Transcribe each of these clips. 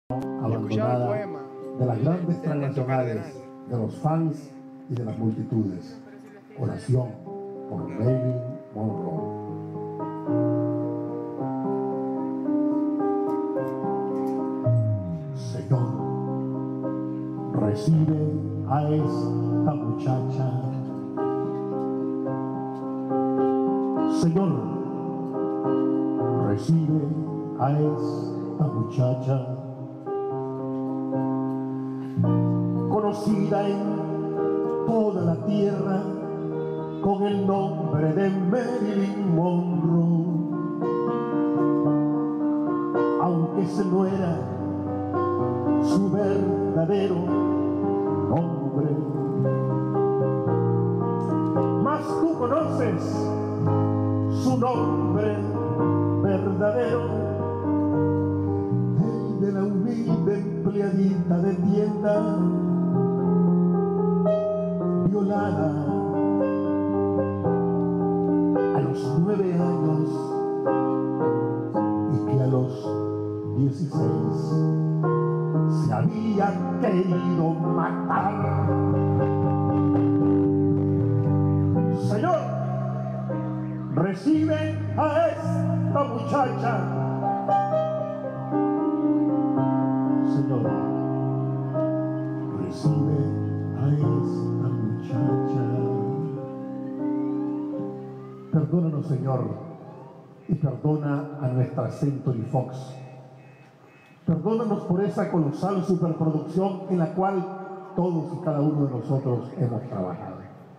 abandonada de las grandes transnacionales, de los fans y de las multitudes. Oración por Marilyn Monroe. Señor, recibe a esta muchacha. Señor, recibe a esta muchacha, conocida en toda la tierra con el nombre de Marilyn Monroe. Aunque ese no era su verdadero nombre, mas tú conoces su nombre verdadero, el de la humilde empleadita de tienda, violada a los 9 años y que a los 16 se había querido matar. Señor, recibe a esta muchacha. Señor, recibe a esta muchacha. Perdónanos, Señor, y perdona a nuestra Century Fox. Perdónanos por esa colosal superproducción en la cual todos y cada uno de nosotros hemos trabajado.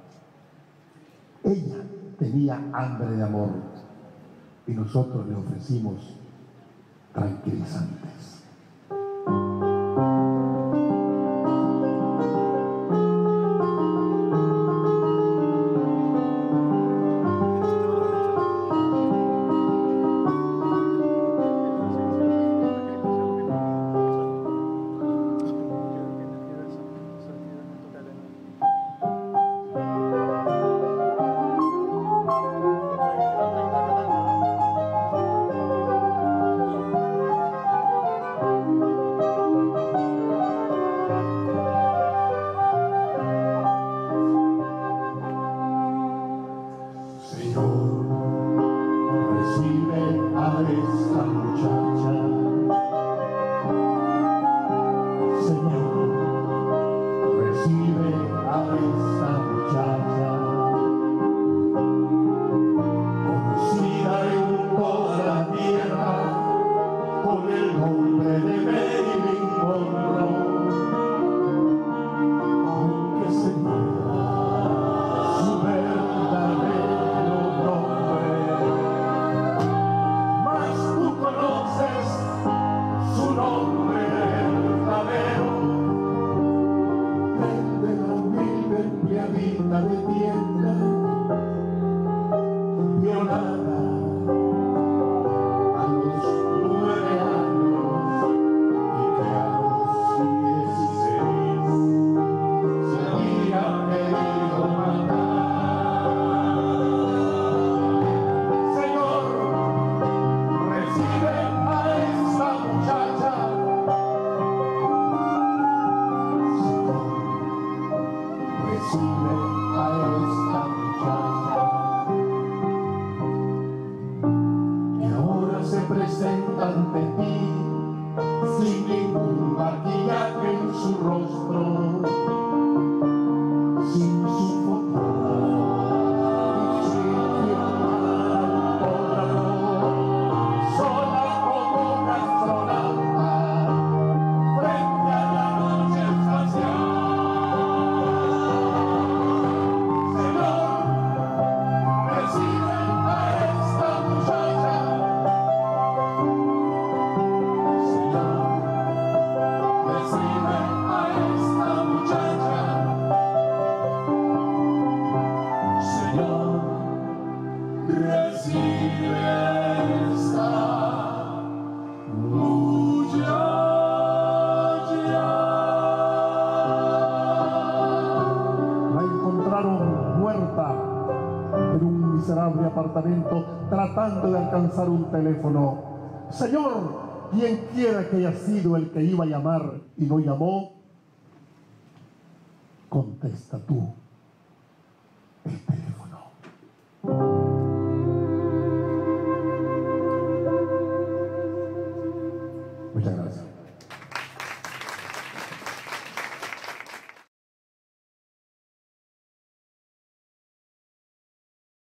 Ella tenía hambre de amor y nosotros le ofrecimos tranquilizantes. Apartamento tratando de alcanzar un teléfono. Señor, Quien quiera que haya sido el que iba a llamar y no llamó, contesta tú.